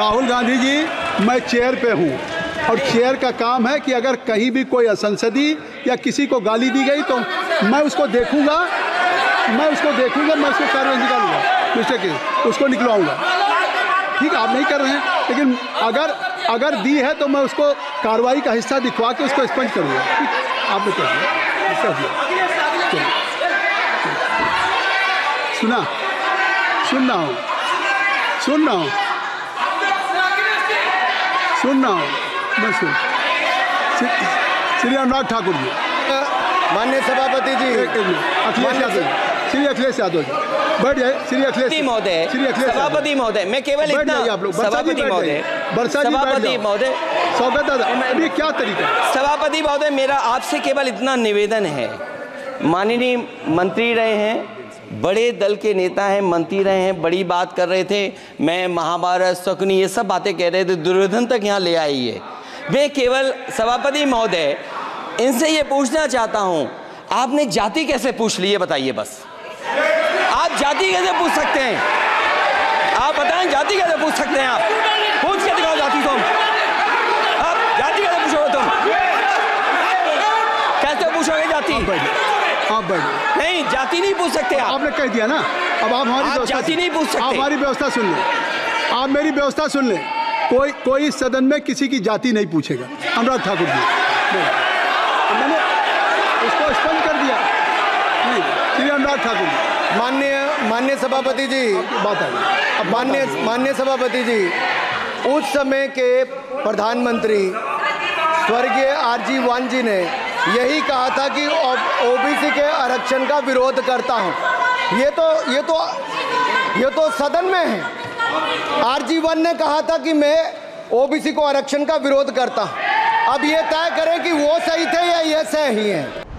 राहुल गांधी जी, मैं चेयर पे हूँ और चेयर का काम है कि अगर कहीं भी कोई असंसदीय या किसी को गाली दी गई तो मैं उसको देखूंगा, मैं उसको कार्रवाई निकालूंगा, मिस्टर के उसको निकलवाऊंगा। ठीक है, आप नहीं कर रहे हैं, लेकिन अगर दी है तो मैं उसको कार्रवाई का हिस्सा दिखवा के उसको स्पंज करूँगा। आपने कर दिया। सुन रहा हूँ मैं श्री अनुराग ठाकुर जी, माननीय सभापति जी, श्री अखिलेश यादव जी, बैठ जाए। श्री अखिलेश महोदय, सभापति महोदय, मैं केवल इतना, सभापति महोदय, स्वागत है। क्या तरीका है? सभापति महोदय, मेरा आपसे केवल इतना निवेदन है, माननीय मंत्री रहे हैं, बड़े दल के नेता हैं, मंत्री रहे हैं, बड़ी बात कर रहे थे, मैं महाभारत शकुनी ये सब बातें कह रहे थे, दुर्योधन तक यहाँ ले आई है। मैं केवल सभापति महोदय इनसे ये पूछना चाहता हूँ, आपने जाति कैसे पूछ ली है बताइए बस। आप जाति कैसे पूछ सकते हैं? आप बताएं, जाति कैसे पूछ सकते हैं? आप पूछ के दिखाओ जाति। तुम आप जाति कैसे पूछोगे? तुम कैसे पूछोगे जाति? आप बैठ नहीं, जाति नहीं पूछ सकते आप। आपने कह दिया ना, अब आप हमारी जाति नहीं पूछ सकते। आप हमारी व्यवस्था सुन लें, आप मेरी व्यवस्था सुन लें। कोई सदन में किसी की जाति नहीं पूछेगा। अनुराग ठाकुर जी, मैंने उसको स्पष्ट कर दिया। नहीं, श्री अनुराग ठाकुर जी, माननीय सभापति जी, बात है। माननीय सभापति जी, उस समय के प्रधानमंत्री स्वर्गीय आरजी वान जी ने यही कहा था कि ओबीसी के आरक्षण का विरोध करता हूं। ये तो सदन में है। आरजी वान ने कहा था कि मैं ओबीसी को आरक्षण का विरोध करता हूं। अब ये तय करें कि वो सही थे या ये सही है।